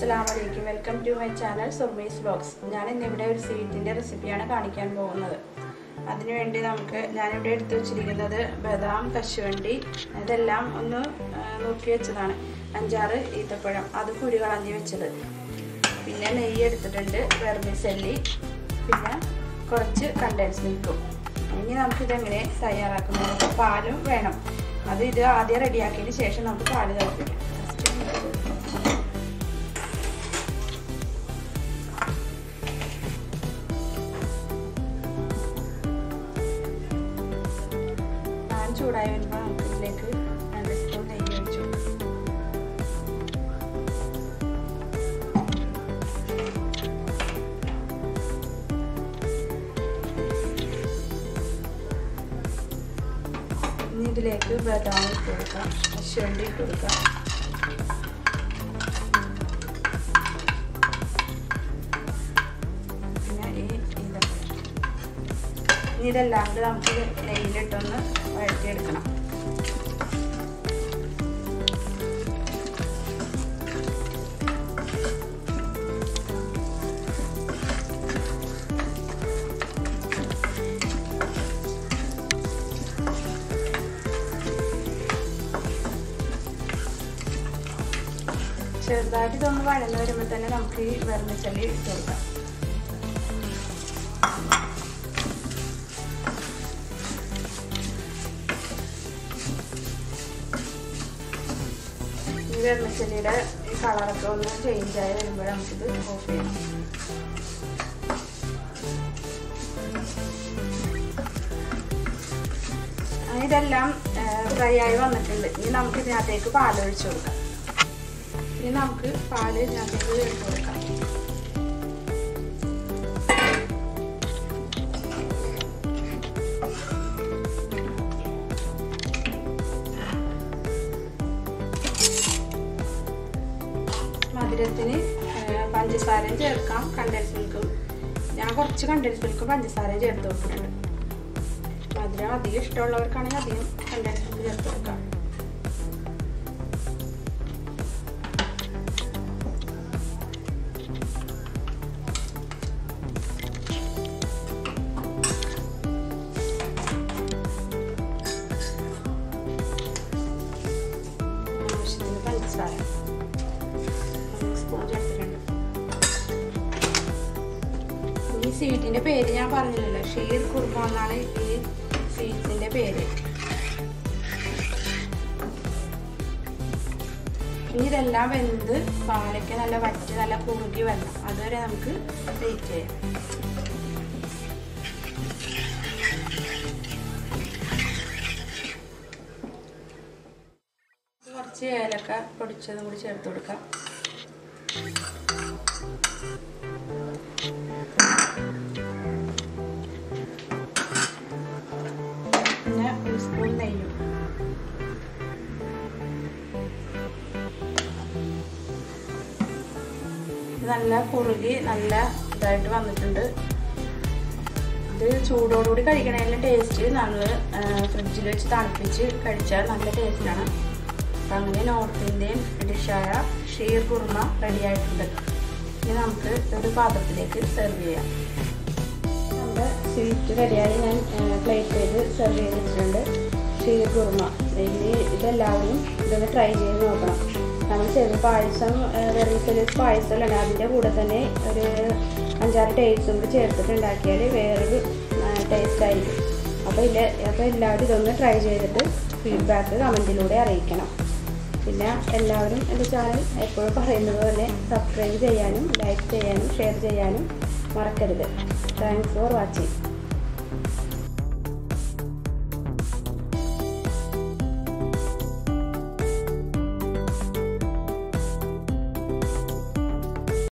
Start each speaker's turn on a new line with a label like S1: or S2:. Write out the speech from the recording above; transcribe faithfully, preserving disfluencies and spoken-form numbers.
S1: Assalamualaikum. Welcome to my channel Surmi's Vlogs. ഞാൻ ഇന്നിവിടെ ഒരു സ്വീറ്റിന്റെ റെസിപ്പിയാണ് കാണിക്കാൻ പോകുന്നത്. അതിനുവേണ്ടി നമുക്ക് ഞാൻ ഇവിടെ എടുത്തു വെച്ചിരിക്കുന്നത് ബദാം, കശുവണ്ടി ഇതെല്ലാം ഒന്ന് നോക്കി വെച്ചതാണ്. അഞ്ചാറ് ഈത്തപ്പഴം അത് കുരു കളഞ്ഞ് വെച്ചത്. പിന്നെ നെയ്യ് എടുത്തിട്ടുണ്ട്, വെർമിസെല്ലി, പിന്നെ കുറച്ച് കണ്ടൻസ് മിൽക്കും. ഇനി നമുക്ക് ഇതെങ്ങനെ തയ്യാറാക്കുന്നത്? പാലും വേണം. അത് ഇത് ആദ്യം റെഡിയാക്കിയതിന് ശേഷം നമുക്ക് പാല് തിളപ്പിക്കാം. പാൽ ചൂടായി വരുമ്പോൾ നമുക്ക് ഇതിലേക്ക് രണ്ട് സ്പൂൺ നെയ്യ് ഒഴിച്ചു. ഇനി ഇതിലേക്ക് ബദാം ഇട്ട് കൊടുക്കാം, കശുവണ്ടി ഇട്ട് കൊടുക്കാം, പിന്നെ ഈ ഇതൊക്കെ ഇനി ഇതെല്ലാം കൂടി നമുക്ക് നെയ്യിലിട്ടൊന്ന് വഴറ്റിയെടുക്കണം. ചെറുതായിട്ട് ഇതൊന്ന് വഴന്ന് വരുമ്പോൾ തന്നെ നമുക്ക് ഈ വെർമിസെല്ലി ഇട്ട് കൊടുക്കാം. ഈ വെർമിസെല്ലിയുടെ ഈ കളറൊക്കെ ഒന്ന് ചേഞ്ച് ആയി വരുമ്പോൾ നമുക്കിത് ഓഫ് ചെയ്യണം. ഇതെല്ലാം ഫ്രൈ ആയി വന്നിട്ടുണ്ട്. ഇനി നമുക്ക് ഇതിനകത്തേക്ക് പാലൊഴിച്ചു കൊടുക്കാം. ഇനി നമുക്ക് പാല് ഇതിനകത്തേക്ക് ചേർത്ത് കൊടുക്കാം. മധുരത്തിന് പഞ്ചസാരയും ചേർക്കാം, കണ്ടൻസ് മിൽക്കും. ഞാൻ കുറച്ച് കണ്ടൻസ് മിൽക്കും പഞ്ചസാരയും ചേർത്ത് കൊടുക്കുന്നുണ്ട്. മധുരം അധികം ഇഷ്ടമുള്ളവർക്കാണെങ്കിൽ അധികം കണ്ടൻസ് മിൽക്ക് ചേർത്ത് കൊടുക്കാം. ഈ സ്വീറ്റിന്റെ പേര് ഞാൻ പറഞ്ഞില്ലല്ലോ, ഷീർ കുർമ എന്നാണ് ഈ സ്വീറ്റിന്റെ പേര്. ഇനി ഇതെല്ലാം വെന്ത് പാലൊക്കെ നല്ല വറ്റി നല്ല കുറുകി വരണം. അതുവരെ നമുക്ക് വെയിറ്റ് ചെയ്യാം. കുറച്ച് ഏലക്ക പൊടിച്ചതും കൂടി ചേർത്ത് കൊടുക്കാം. പിന്നെ ഒരു സ്പൂൺ നെയ്യും. നല്ല കുറുകി നല്ല ഇതായിട്ട് വന്നിട്ടുണ്ട്. ഇത് ചൂടോടുകൂടി കഴിക്കണതിൻ്റെ ടേസ്റ്റ് നമ്മൾ ഫ്രിഡ്ജിൽ വെച്ച് തണുപ്പിച്ച് കഴിച്ചാൽ നല്ല ടേസ്റ്റാണ്. അപ്പം അങ്ങനെ നോർത്ത് ഇന്ത്യൻ ഡിഷായ ഷീർ കുർമ റെഡി ആയിട്ടുണ്ട്. ഇനി നമുക്ക് ഒരു പാത്രത്തിലേക്ക് സെർവ് ചെയ്യാം. നമ്മുടെ സ്വീറ്റ് റെഡിയായി ഞാൻ പ്ലേറ്റ് ചെയ്ത് സെർവ് ചെയ്ത് വെച്ചിട്ടുണ്ട്. ഷീർ കുർമ ഇനി ഇതെല്ലാവരും ഇതൊന്ന് ട്രൈ ചെയ്ത് നോക്കണം. നമ്മൾ ചെറു പായസം വെർമിസെല്ലി പായസമല്ല, അതിൻ്റെ കൂടെ തന്നെ ഒരു അഞ്ചാറ് ടേസ്റ്റും കൂടി ചേർത്തിട്ട് ഉണ്ടാക്കിയാൽ വേറൊരു ടേസ്റ്റ് ആയിരിക്കും. അപ്പോൾ ഇല്ല അപ്പോൾ എല്ലാവരും ഇതൊന്ന് ട്രൈ ചെയ്തിട്ട് ഫീഡ്ബാക്ക് കമൻറ്റിലൂടെ അറിയിക്കണം. പിന്നെ എല്ലാവരും എൻ്റെ ചാനൽ എപ്പോഴും പറയുന്നത് പോലെ സബ്സ്ക്രൈബ് ചെയ്യാനും ലൈക്ക് ചെയ്യാനും ഷെയർ ചെയ്യാനും മറക്കരുത്. Thanks for watching.